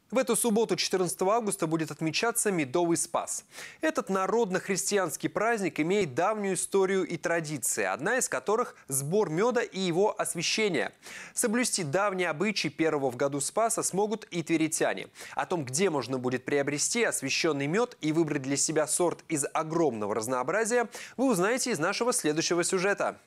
В эту субботу, 14 августа, будет отмечаться Медовый Спас. Этот народно-христианский праздник имеет давнюю историю и традиции, одна из которых – сбор меда и его освящение. Соблюсти давние обычаи первого в году Спаса смогут и тверитяне. О том, где можно будет приобрести освященный мед и выбрать для себя сорт из огромного разнообразия, вы узнаете из нашего следующего сюжета.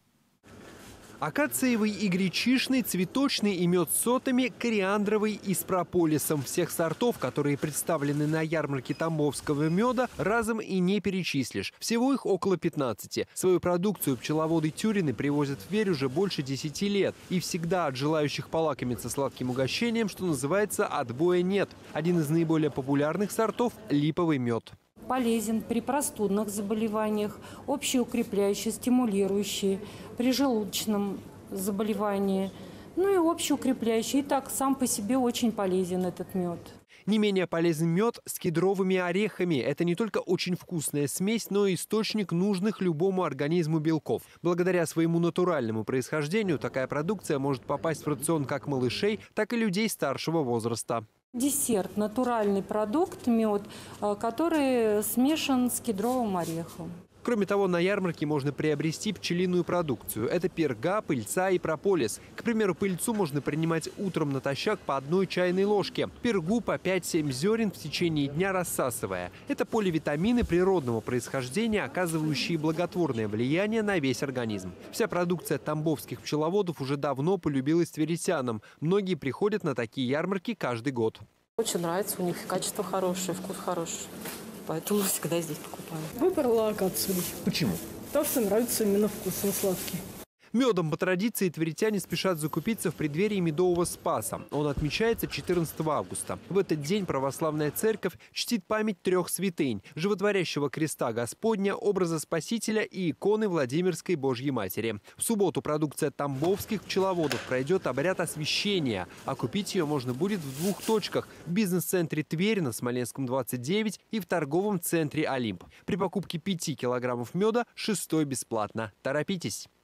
Акациевый и гречишный, цветочный и мед с сотами, кориандровый и с прополисом. Всех сортов, которые представлены на ярмарке тамбовского меда, разом и не перечислишь. Всего их около 15. Свою продукцию пчеловоды Тюрины привозят в Тверь уже больше 10 лет. И всегда от желающих полакомиться сладким угощением, что называется, отбоя нет. Один из наиболее популярных сортов – липовый мед. Полезен при простудных заболеваниях, общеукрепляющий, стимулирующий, при желудочном заболевании, ну и общеукрепляющий. И так сам по себе очень полезен этот мед. Не менее полезен мед с кедровыми орехами. Это не только очень вкусная смесь, но и источник нужных любому организму белков. Благодаря своему натуральному происхождению такая продукция может попасть в рацион как малышей, так и людей старшего возраста. Десерт – натуральный продукт, мед, который смешан с кедровым орехом. Кроме того, на ярмарке можно приобрести пчелиную продукцию. Это перга, пыльца и прополис. К примеру, пыльцу можно принимать утром натощак по 1 чайной ложке. Пергу по 5-7 зерен в течение дня рассасывая. Это поливитамины природного происхождения, оказывающие благотворное влияние на весь организм. Вся продукция тамбовских пчеловодов уже давно полюбилась тверитянам. Многие приходят на такие ярмарки каждый год. Очень нравится, у них качество хорошее, вкус хороший. Поэтому всегда здесь покупаю. Выбрала акацию. Почему? Потому что нравится именно вкус, он сладкий. Медом по традиции тверитяне спешат закупиться в преддверии Медового Спаса. Он отмечается 14 августа. В этот день православная церковь чтит память 3 святынь – животворящего креста Господня, образа Спасителя и иконы Владимирской Божьей Матери. В субботу продукция тамбовских пчеловодов пройдет обряд освящения, а купить ее можно будет в 2 точках – в бизнес-центре Тверь на Смоленском 29 и в торговом центре Олимп. При покупке 5 килограммов меда 6-й бесплатно. Торопитесь!